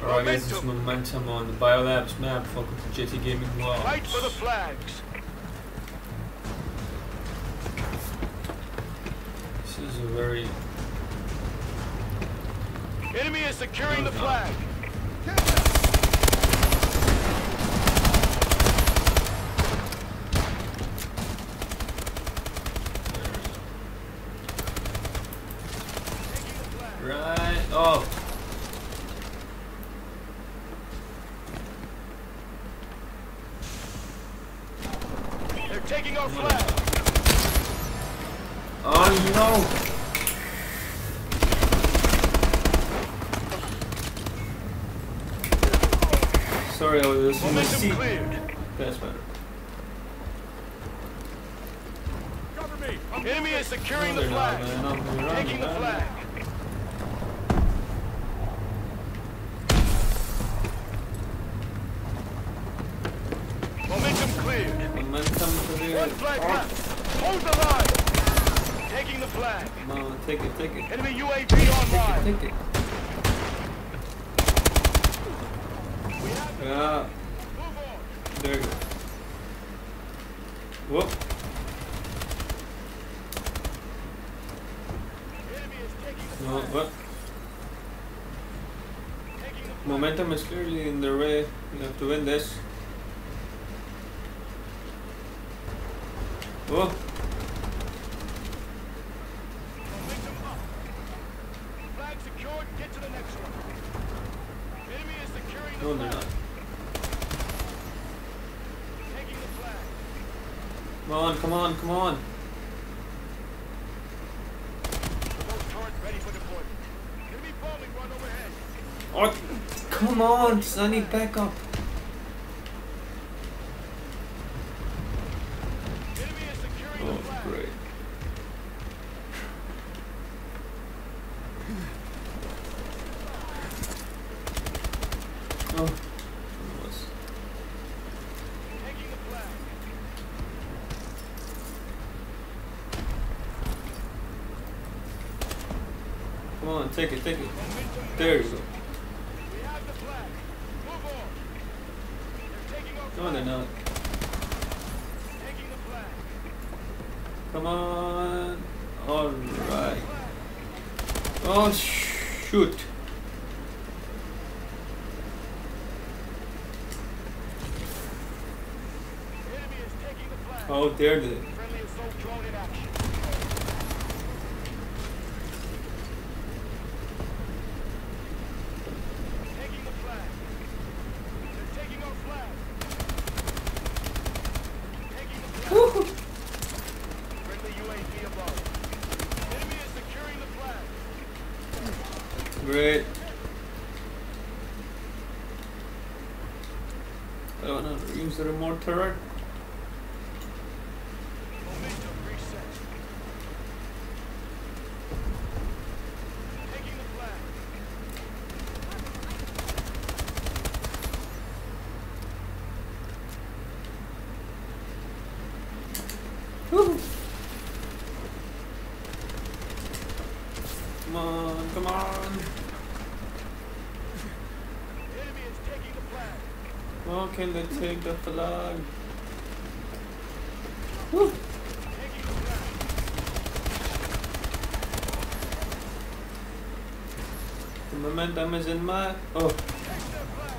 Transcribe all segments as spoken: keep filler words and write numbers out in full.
Alright guys, this is Momentum on the Biolabs map. Welcome to J T Gaming Vlogs. Fight for the flags. This is a very... Enemy is securing no, the no. flag. Right. Oh. They're taking our flag. Oh no. Sorry, I was listening to my Momentum seat. cleared. That's better. Cover me. Enemy is securing No, the they're not, flag. man. No, they're not, Taking the man. flag. Momentum cleared. Momentum clear. One flag Oh. left. Hold the line. Taking the flag. Come on, take it, take it. Enemy U A V online. Take it, take it. We have the Yeah. move on. There you go. Whoop. Enemy is taking the No, flag. what? Taking the flag. Momentum is clearly in their way. We have to win this. Oh, Momentum up. Flag secured. Get to the next one. Enemy is securing the no, they're flag. not. Taking the flag. Come on, come on, come on. Remote turret ready for deployment. Enemy bombing run overhead. Oh, come on, I need backup. Enemy is securing Oh, the flag. great. Oh, was. Taking the flag. Come on, take it, take it. Momentum. There you go. We have the flag. Move on. They're taking our No, flag. they're not. Taking the flag. Come on. All right. Oh, shoot. Enemy is taking the flag. How dare they? Friendly assault drone in action. Taking the flag. They're taking our flag. Taking the flag. Woohoo. Friendly U A V above. Enemy is securing the flag. Great. I wanna use the remote turret. Momentum reset. Taking the flag. Woo. Come on, come on. Enemy is taking the flag. How can they take the flag? Woo. Taking the flag. The momentum is in my... Oh, Take their flag.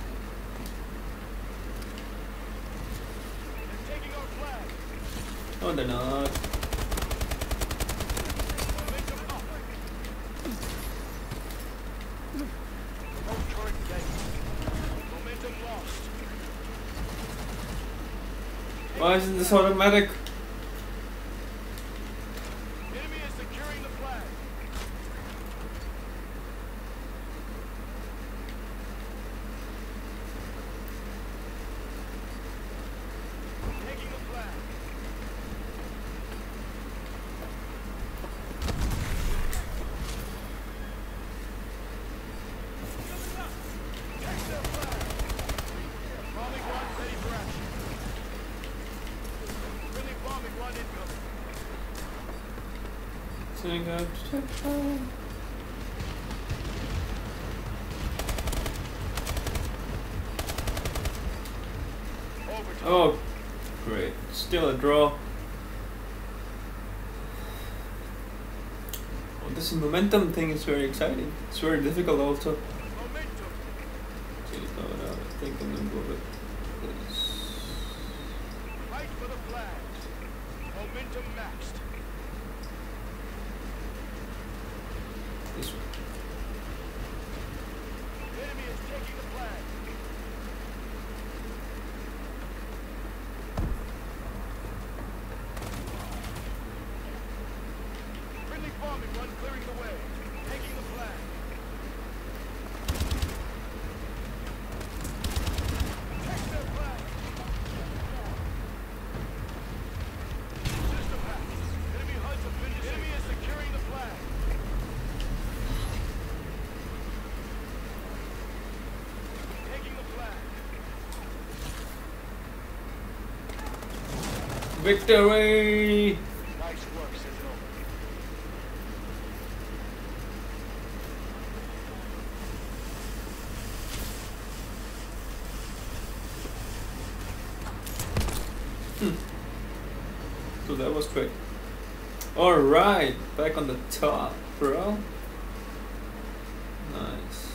They're taking our flag. no they're not. Momentum up. Remote turret ready. Momentum lost. Why isn't this automatic? Enemy is securing the flag. Taking the flag. Take their flag. Bombing run ready for action. Friendly bombing run incoming. Sing out to Oh, great. Still a draw. Oh, this momentum thing is very exciting. It's very difficult also. Momentum. Okay, no, no, I think I'm gonna go with this. Fight for the flags. Momentum maxed. This one. Enemy is taking the flag. Friendly bombing run clearing the way. Taking the flag. Take their flag. System hacked. Enemy H U Ds have been disabled. Enemy is securing the flag. Taking the flag. Victory! Nice work, Sentinel. So that was quick. Alright, back on the top, bro. Nice.